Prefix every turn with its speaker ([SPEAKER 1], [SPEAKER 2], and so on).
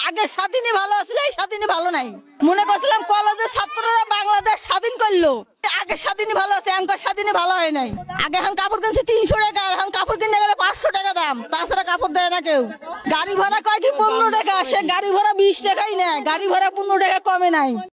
[SPEAKER 1] আগে স্বাধীনই ভালো আছিল, এই স্বাধীনই ভালো নাই। মনে করছিলাম কলেজের ছাত্ররা বাংলাদেশ স্বাধীন করলো, আগে স্বাধীনই ভালো আছে, এখনকার স্বাধীনই ভালো হয় নাই। আগে এখন কাপড় কিনছে 300 টাকা, এখন কাপড় কিনতে গেলে 500 টাকা দাম, তাছাড়া কাপড় দেয় না কেউ। গাড়ি ভাড়া কয় কি 15 টাকা, সে গাড়ি ভাড়া 20 টাকাই নেয়, গাড়ি ভাড়া 15 টাকা কমে নাই।